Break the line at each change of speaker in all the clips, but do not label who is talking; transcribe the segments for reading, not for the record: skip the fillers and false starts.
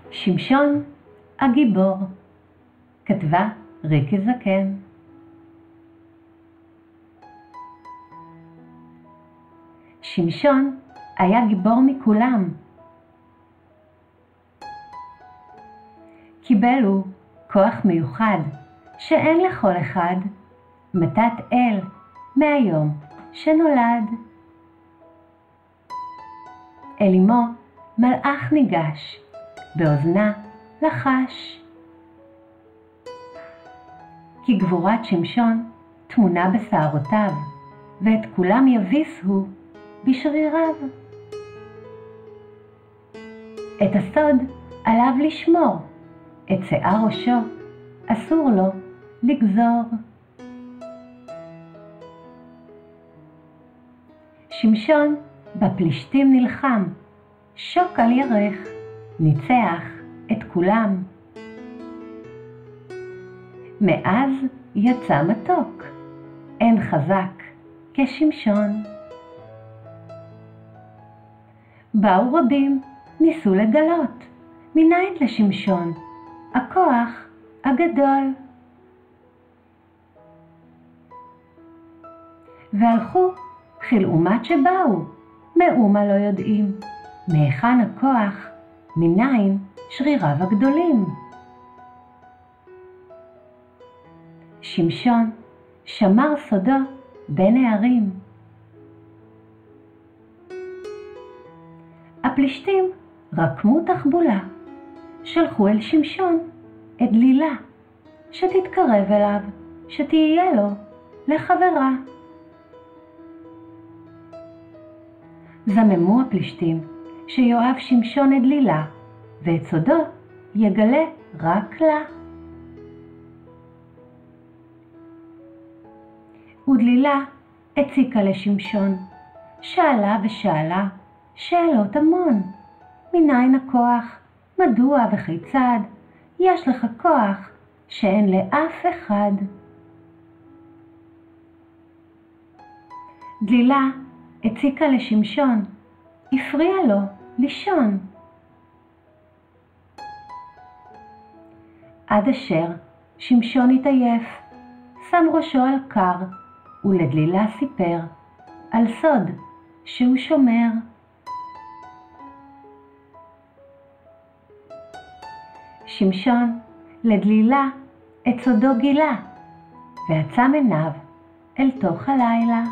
שמשון הגיבור, כתבה ריקי זקן. שמשון היה גיבור מכולם. קיבל הוא כוח מיוחד שאין לכל אחד, מתת אל מהיום שנולד. אל אמו מלאך ניגש, באוזנה לחש. כי גבורת שמשון תמונה בשערותיו, ואת כולם יביס הוא בשריריו. את הסוד עליו לשמור, את שיער ראשו אסור לו לגזור. שמשון בפלישתים נלחם, שוק על ירך, ניצח את כולם. מאז יצא מתוק, אין חזק כשמשון. באו רבים, ניסו לגלות, מניין לשמשון הכוח הגדול. והלכו חילאומת שבאו, מאומה לא יודעים, מהיכן הכוח, מניין שריריו הגדולים. שמשון שמר סודו בין הערים. הפלישתים רקמו תחבולה, שלחו אל שמשון את דלילה, שתתקרב אליו, שתהיה לו לחברה. זממו הפלישתים שיואב שמשון את דלילה, ואת סודו יגלה רק לה. ודלילה הציקה לשמשון, שאלה ושאלה שאלות המון. מניין הכוח? מדוע וכיצד? יש לך כוח שאין לאף אחד. דלילה הציקה לשמשון, הפריע לו לישון. עד אשר שמשון התעייף, שם ראשו על קר, ולדלילה סיפר על סוד שהוא שומר. שמשון לדלילה את סודו גילה, ועצם עיניו אל תוך הלילה.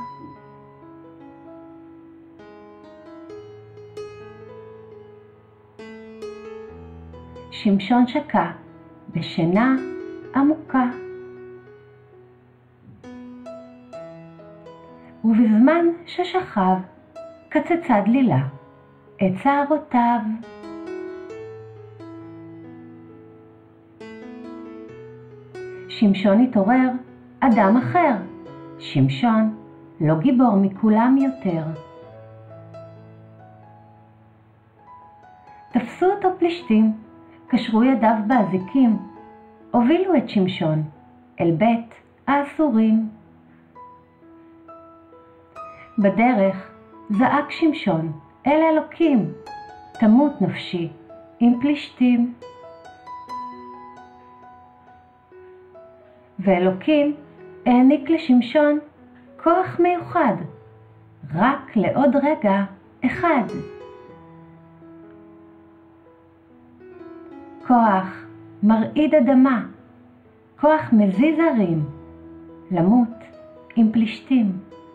שמשון שקע בשינה עמוקה. ובזמן ששכב, קצצה דלילה את שערותיו. שמשון התעורר אדם אחר. שמשון לא גיבור מכולם יותר. תפסו אותו פלישתים, קשרו ידיו באזיקים, הובילו את שמשון אל בית האסורים. בדרך זעק שמשון אל אלוקים, תמות נפשי עם פלישתים. ואלוקים העניק לשמשון כוח מיוחד, רק לעוד רגע אחד. כוח מרעיד אדמה, כוח מזיז הרים, למות עם פלישתים.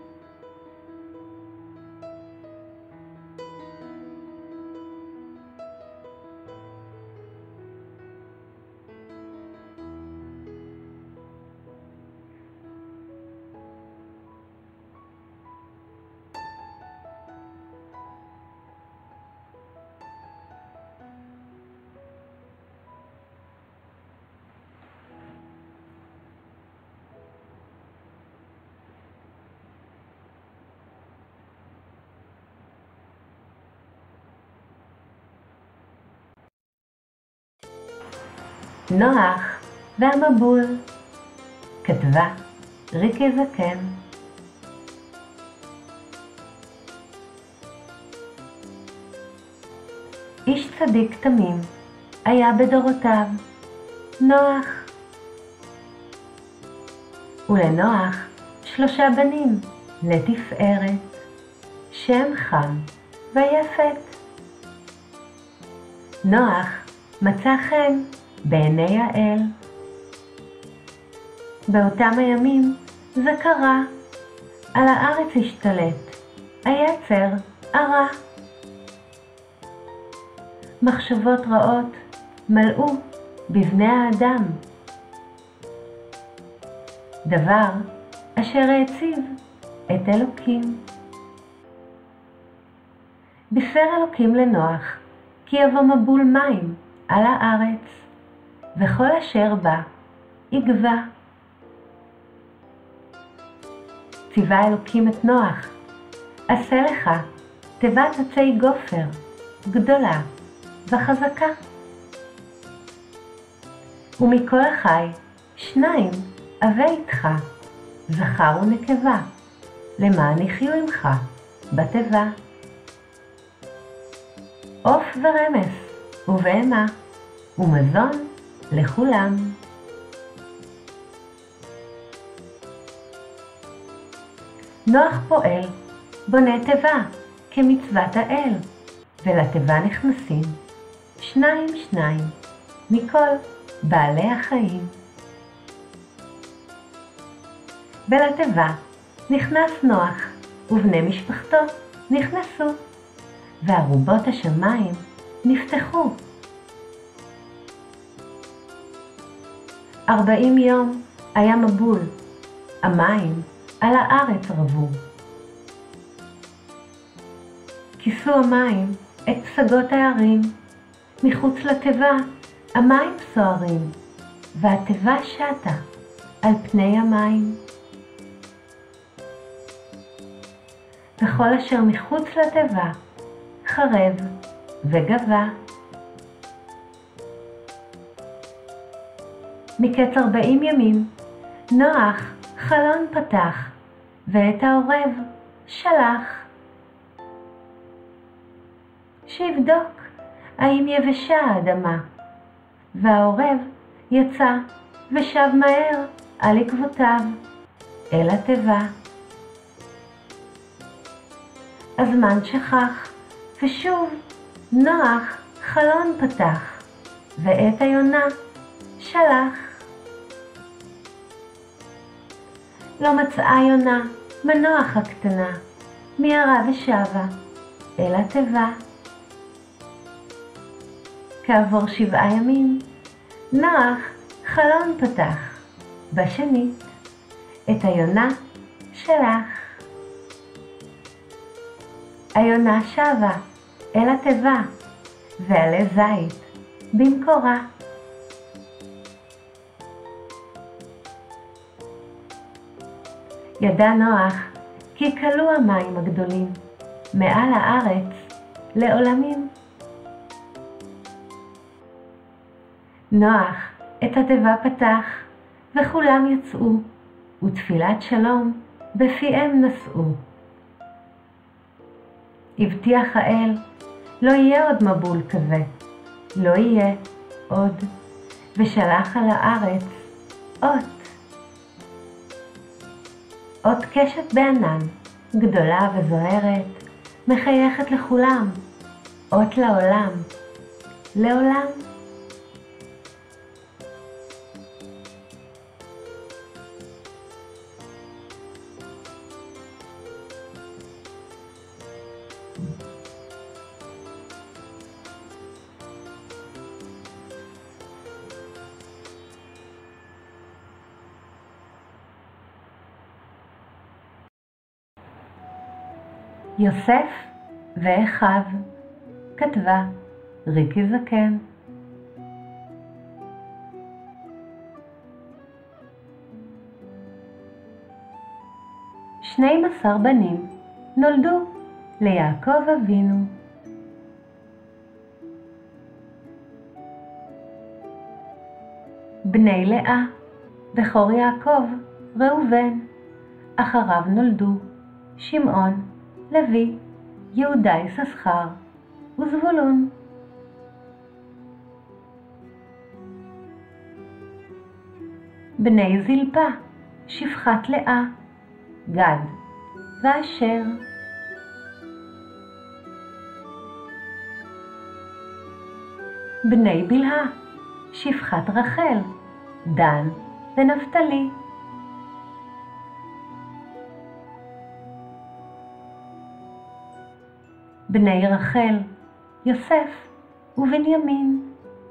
נוח והמבול, כתבה ריקי זקן. איש צדיק תמים היה בדורותיו, נוח. ולנוח 3 בנים לתפארת, שם חם ויפת. נוח מצא חן בעיני האל. באותם הימים זה קרה, על הארץ השתלט היצר הרע. מחשבות רעות מלאו בבני האדם, דבר אשר העציב את אלוקים. בישר אלוקים לנוח כי יבוא מבול מים על הארץ, וכל אשר בה יגבה. ציווה אלוקים את נוח, עשה לך תיבת עצי גופר גדולה וחזקה, ומכל החי 2 אבה איתך, זכר ונקבה, למען יחיו עמך בתיבה. עוף ורמס ובהמה, ומזון לכולם. נוח פועל, בונה תיבה כמצוות האל, ולתיבה נכנסים 2 מכל בעלי החיים. ולתיבה נכנס נוח, ובני משפחתו נכנסו, וארובות השמיים נפתחו. 40 יום היה מבול, המים על הארץ רבו. כיסו המים את פסגות הערים, מחוץ לתיבה המים סוערים, והתיבה שטה על פני המים. וכל אשר מחוץ לתיבה חרב וגבה. מקץ 40 ימים נוח חלון פתח, ואת העורב שלח, שיבדוק האם יבשה האדמה. והעורב יצא ושב מהר על עקבותיו אל התיבה. הזמן שכח, ושוב נוח חלון פתח, ואת היונה שלח. לא מצאה יונה מנוח הקטנה, מיהרה ושבה אל התיבה. כעבור 7 ימים נוח חלון פתח, בשנית את היונה שלח. היונה שבה אל התיבה, ועלי זית במקורה. ידע נוח כי כלו המים הגדולים מעל הארץ לעולמים. נוח את התיבה פתח, וכולם יצאו, ותפילת שלום בפיהם נשאו. הבטיח האל, לא יהיה עוד מבול כזה, לא יהיה עוד, ושלח על הארץ אות קשת בענן, גדולה וזוהרת, מחייכת לכולם, אות לעולם, לעולם. יוסף ואחיו, כתבה ריקי זקן. 12 בנים נולדו ליעקב אבינו. בני לאה, בכור יעקב, ראובן. אחריו נולדו שמעון, לוי, יהודה יששכר וזבולון. בני זלפה, שפחת לאה, גד ואשר. בני בלהה, שפחת רחל, דן ונפתלי. בני רחל, יוסף ובנימין.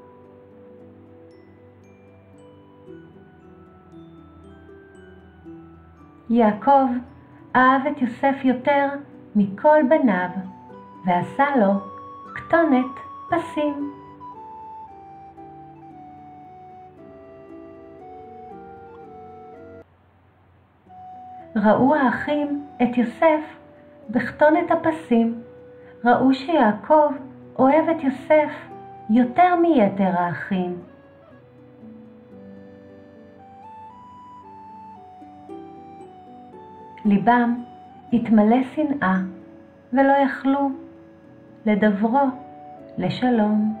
יעקב אהב את יוסף יותר מכל בניו, ועשה לו כתונת פסים. ראו האחים את יוסף בכתונת הפסים, ראו שיעקב אוהב את יוסף יותר מיתר האחים. ליבם התמלא שנאה, ולא יכלו לדברו לשלום.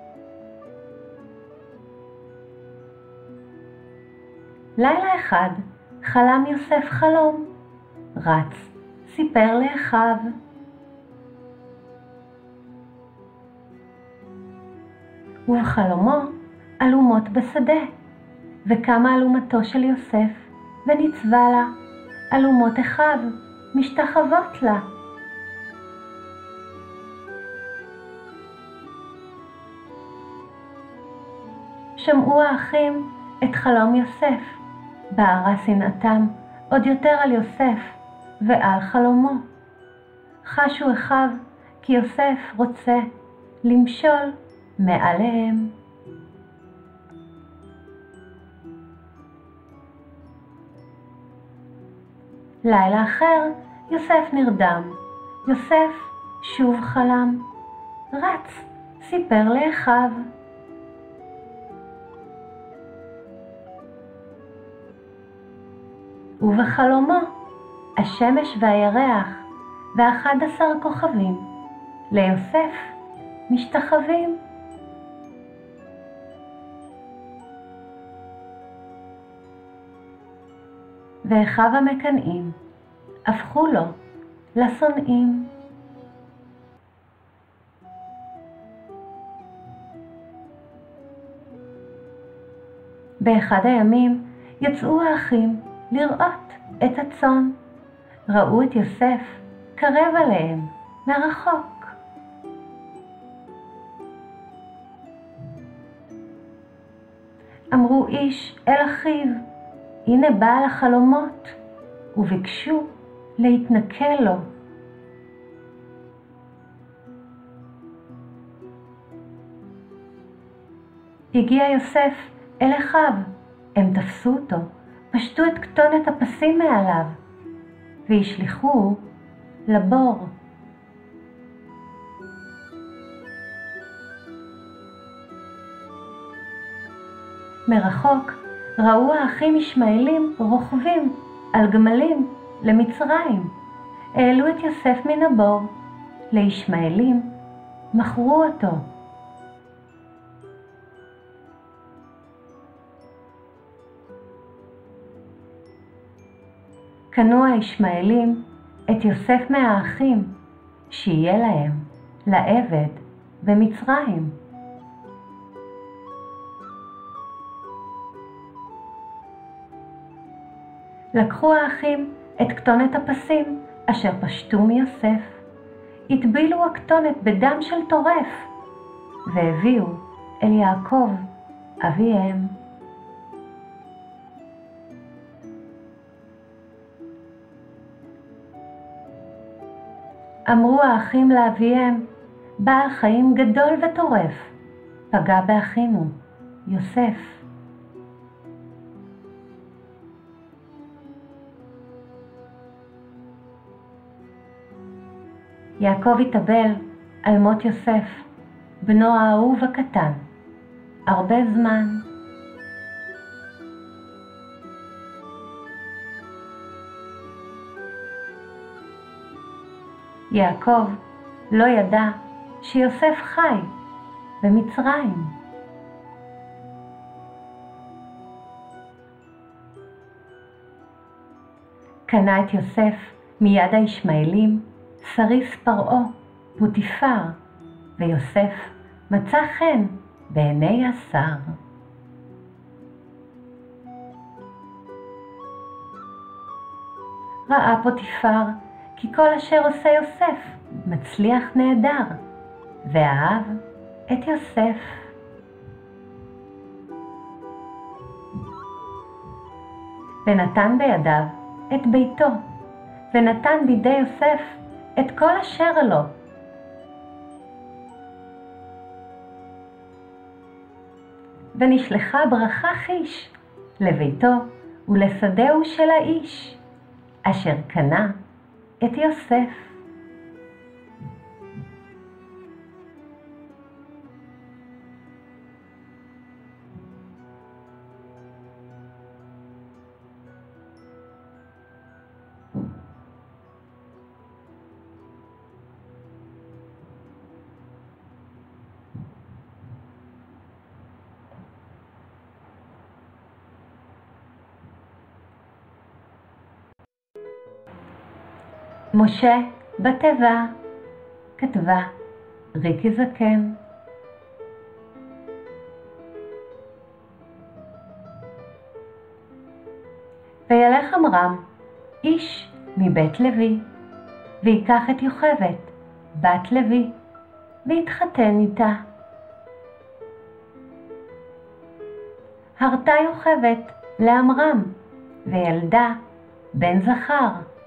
לילה אחד חלם יוסף חלום, רץ, סיפר לאחיו. ובחלומו אלומות בשדה, וקמה אלומתו של יוסף, ונצבה לה. אלומות אחיו משתחוות לה. שמעו האחים את חלום יוסף, בערה שנאתם עוד יותר על יוסף ועל חלומו. חשו אחיו כי יוסף רוצה למשול מעליהם. לילה אחר יוסף נרדם. יוסף שוב חלם, רץ, סיפר לאחיו. ובחלומו השמש והירח ו11 כוכבים ליוסף משתחווים. ואחיו המקנאים הפכו לו לשונאים. באחד הימים יצאו האחים לראות את הצאן. ראו את יוסף קרב עליהם מרחוק. אמרו איש אל אחיו, הנה בעל החלומות, וביקשו להתנכל לו. הגיע יוסף אל אחיו, הם תפסו אותו, פשטו את כתונת הפסים מעליו, והשליחוהו לבור. מרחוק ראו האחים ישמעאלים רוכבים על גמלים למצרים. העלו את יוסף מן הבור. לישמעאלים מכרו אותו. קנו הישמעאלים את יוסף מהאחים, שיהיה להם לעבד במצרים. לקחו האחים את כתונת הפסים אשר פשטו מיוסף, הטבילו הכתונת בדם של טורף, והביאו אל יעקב אביהם. אמרו האחים לאביהם, בעל חיים גדול וטורף פגע באחינו יוסף. יעקב התאבל על מות יוסף, בנו האהוב הקטן, הרבה זמן. יעקב לא ידע שיוסף חי במצרים. קנה את יוסף מיד הישמעאלים סריס פרעה, פוטיפר, ויוסף מצא חן בעיני השר. ראה פוטיפר כי כל אשר עושה יוסף מצליח נהדר, ואהב את יוסף. ונתן בידיו את ביתו, ונתן בידי יוסף את כל אשר לו. ונשלחה ברכה חיש לביתו ולשדהו של האיש, אשר קנה את יוסף. משה בתיבה, כתבה ריקי זקן. וילך עמרם איש מבית לוי, ויקח את יוכבד בת לוי, והתחתן איתה. הרתה יוכבד לעמרם, וילדה בן זכר.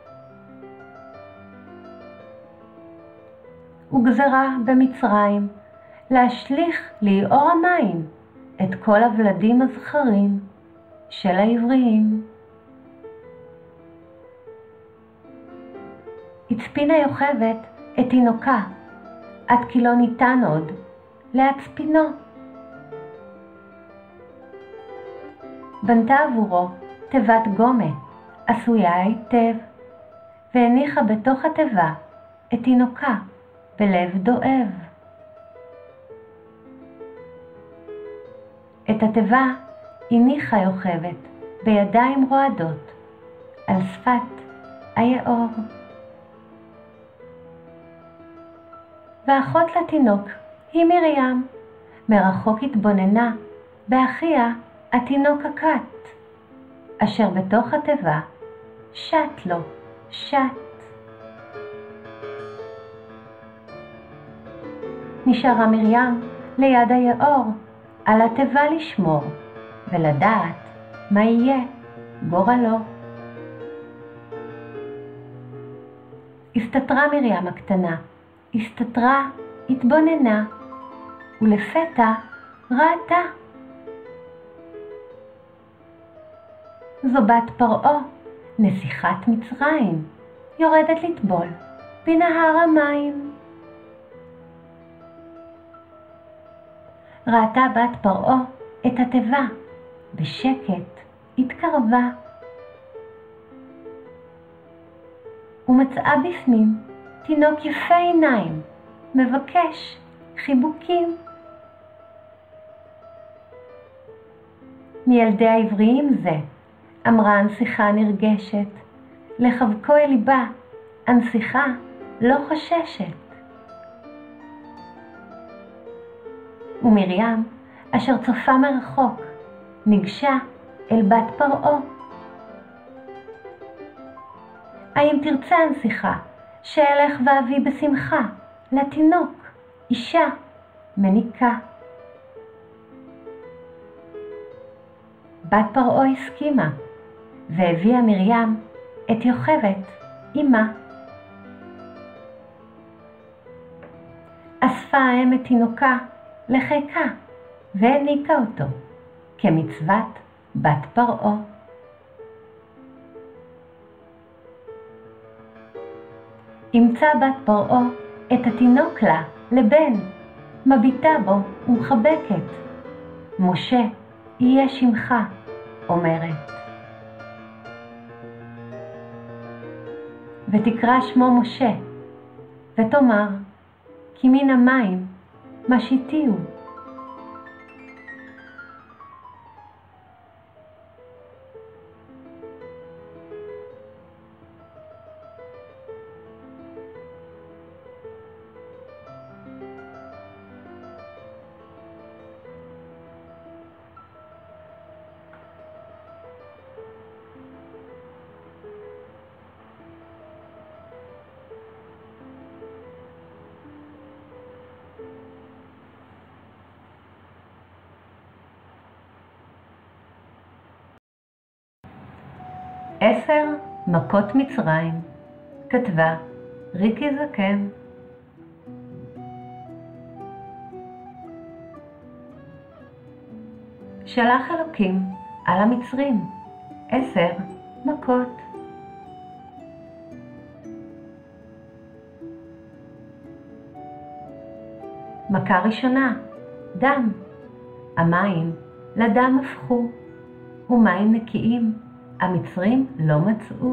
וגזרה במצרים להשליך ליאור המים את כל הוולדים הזכרים של העבריים. הצפינה יוכבד את תינוקה עד כי לא ניתן עוד להצפינו. בנתה עבורו תיבת גומה עשויה היטב, והניחה בתוך התיבה את תינוקה בלב דואב. את התיבה הניחה יוכבד בידיים רועדות על שפת היאור. ואחות לתינוק היא מרים, מרחוק התבוננה באחיה התינוק הקט, אשר בתוך התיבה שט לו שט. נשארה מרים ליד היאור על התיבה לשמור ולדעת מה יהיה גורלו. הסתתרה מרים הקטנה, הסתתרה, התבוננה, ולפתע ראתה. זו בת פרעה, נסיכת מצרים, יורדת לטבול בנהר המים. ראתה בת פרעה את התיבה, בשקט התקרבה, ומצאה בפנים תינוק יפה עיניים, מבקש חיבוקים. מילדי העבריים זה, אמרה הנסיכה נרגשת, לחבקו אל ליבה, הנסיכה לא חוששת. ומרים, אשר צופה מרחוק, ניגשה אל בת פרעה. האם תרצה הנסיכה שאלך ואביא בשמחה לתינוק אישה מניקה? בת פרעה הסכימה, והביאה מרים את יוכבד אמה. אספה האם את תינוקה לחיקה והניקה אותו כמצוות בת פרעה. אימצה בת פרעה את התינוק לה לבן, מביטה בו ומחבקת. משה יהיה שמך, אומרת. ותקרא שמו משה, ותאמר, כי מן המים משיתיהו. 10 מכות מצרים. כתבה ריקי זקן. שלח אלוקים על המצרים 10 מכות. מכה ראשונה, דם. המים לדם הפכו, ומים נקיים המצרים לא מצאו.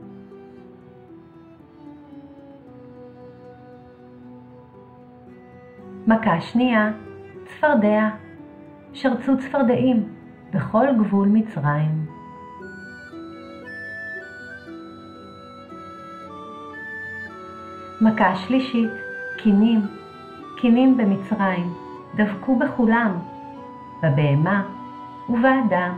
מכה שנייה, צפרדע. שרצו צפרדעים בכל גבול מצרים. מכה שלישית, קינים. קינים במצרים דבקו בכולם, בבהמה ובאדם.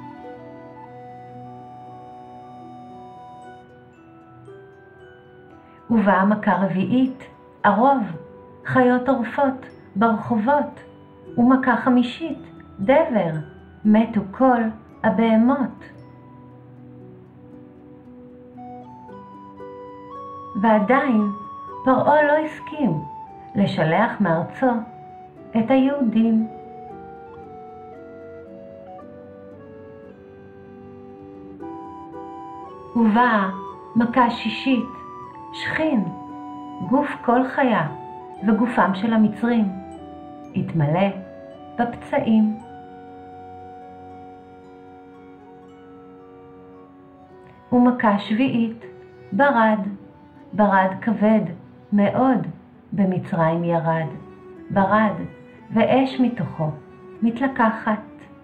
ובאה מכה רביעית, ערוב. חיות עורפות ברחובות. ומכה חמישית, דבר. מתו כל הבהמות. ועדיין פרעה לא הסכים לשלח מארצו את היהודים. ובאה מכה שישית, שכין. גוף כל חיה וגופם של המצרים התמלא בפצעים. ומכה שביעית, ברד. ברד כבד מאוד במצרים ירד. ברד ואש מתוכו מתלקחת.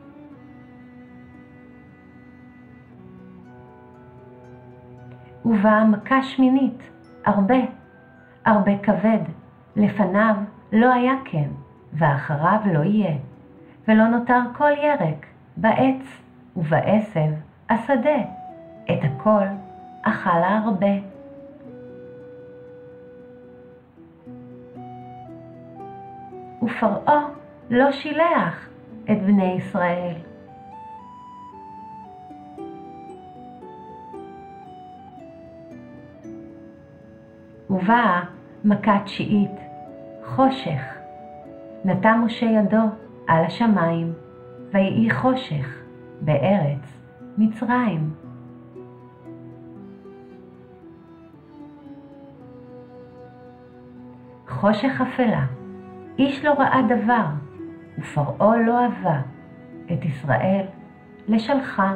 ובאה מכה שמינית, הרבה. הרבה כבד. לפניו לא היה כן, ואחריו לא יהיה. ולא נותר כל ירק בעץ ובעשב השדה. את הכל אכל הרבה. ופרעה לא שילח את בני ישראל. ובאה מכה תשיעית, חושך. נטע משה ידו על השמיים, ויהי חושך בארץ מצרים. חושך אפלה, איש לא ראה דבר, ופרעה לא אהבה את ישראל לשלחם.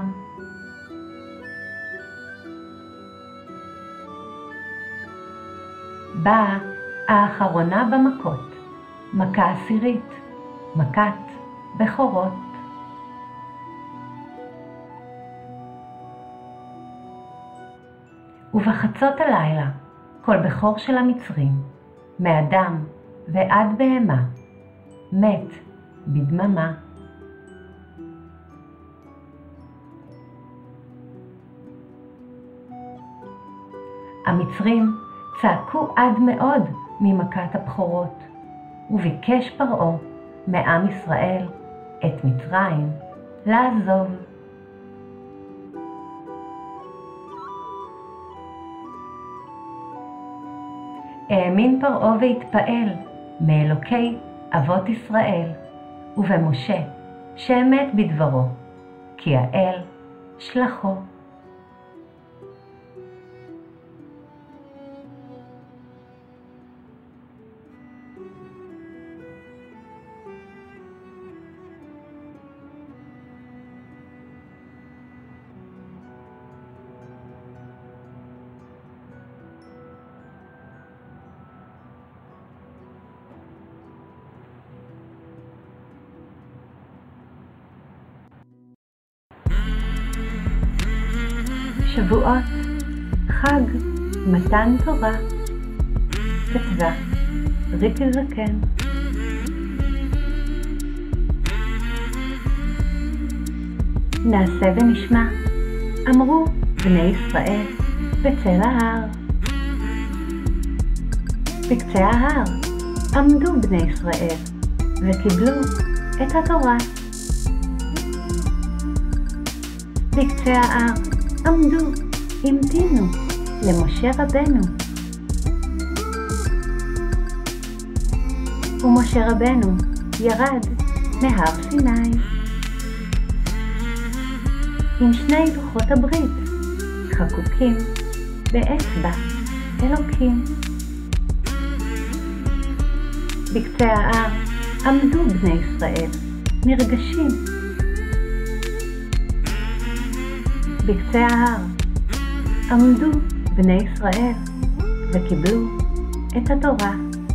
באה האחרונה במכות, מכה עשירית, מכת בכורות. ובחצות הלילה כל בכור של המצרים, מאדם ועד בהמה, מת בדממה. המצרים צעקו עד מאוד ממכת הבכורות, וביקש פרעה מעם ישראל את מצרים לעזוב. האמין פרעה והתפעל מאלוקי אבות ישראל ובמשה שאמת בדברו, כי האל שלחו. שבועות, חג, מתן תורה. כתבה ריקי זקן. נעשה ונשמע, אמרו בני ישראל בצל ההר. בקצה ההר עמדו בני ישראל וקיבלו את התורה. בקצה ההר עמדו המתינו למשה רבנו. ומשה רבנו ירד מהר סיני עם 2 לוחות הברית חקוקים באצבע אלוקים. בקצה ההר עמדו בני ישראל נרגשים. בקצה ההר עמדו בני ישראל וקיבלו את התורה.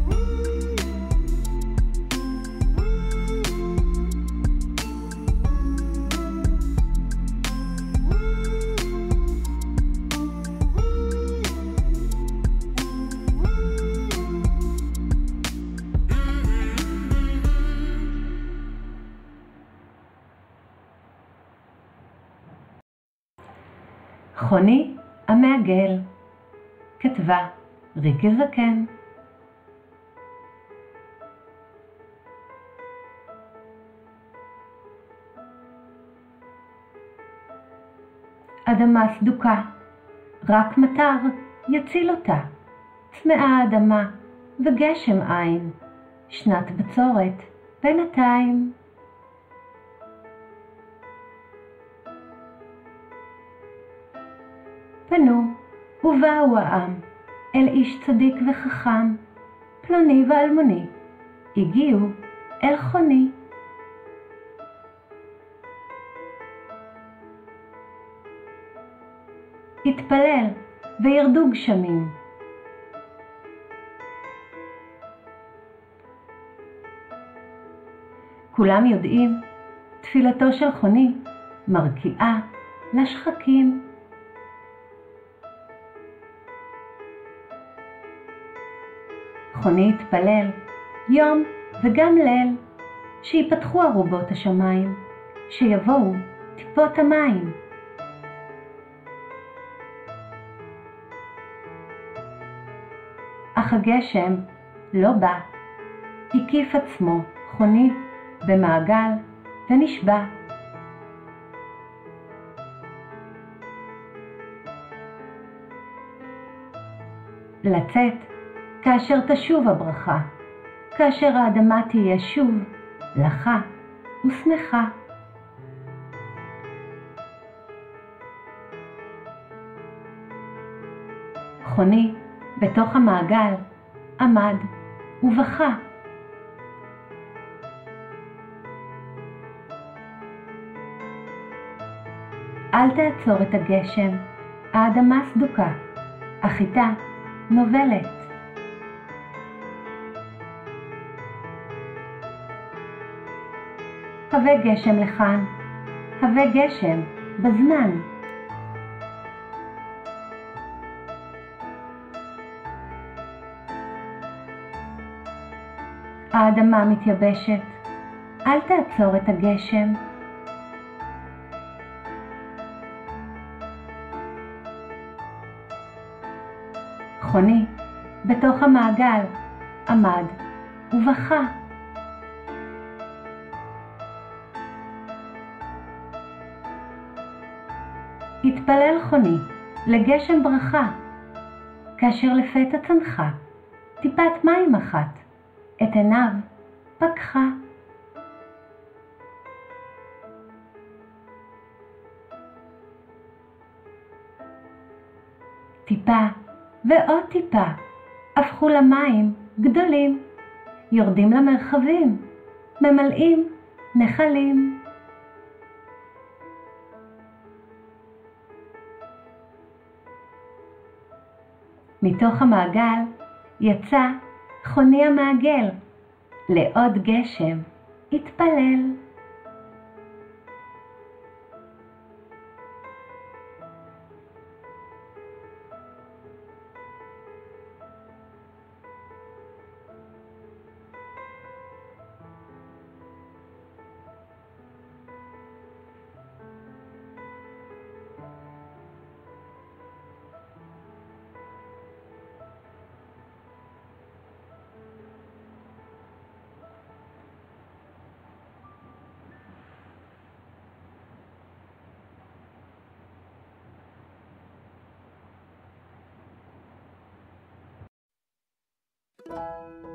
חוני המעגל, כתבה ריקי זקן. אדמה סדוקה, רק מטר יציל אותה. צמאה האדמה וגשם אין, שנת בצורת בינתיים. פנו ובאו העם אל איש צדיק וחכם, פלוני ואלמוני, הגיעו אל חוני. התפלל וירדו גשמים. כולם יודעים, תפילתו של חוני מרקיעה לשחקים. חוני התפלל יום וגם ליל, שיפתחו ארובות השמיים, שיבואו טיפות המים. אך הגשם לא בא, הקיף עצמו חוני במעגל ונשבע. לצאת כאשר תשוב הברכה, כאשר האדמה תהיה שוב לחה ושמחה. חוני בתוך המעגל עמד ובכה. אל תעצור את הגשם, האדמה סדוקה, החיטה נובלת. הווה גשם לכאן, הווה גשם בזמן. האדמה מתייבשת, אל תעצור את הגשם. חוני בתוך המעגל עמד ובכה. התפלל חוני לגשם ברכה, כאשר לפתע צנחה טיפת מים אחת, את עיניו פקחה. טיפה ועוד טיפה הפכו למים גדולים, יורדים למרחבים, ממלאים נחלים. מתוך המעגל יצא חוני המעגל, לעוד גשם התפלל.
you.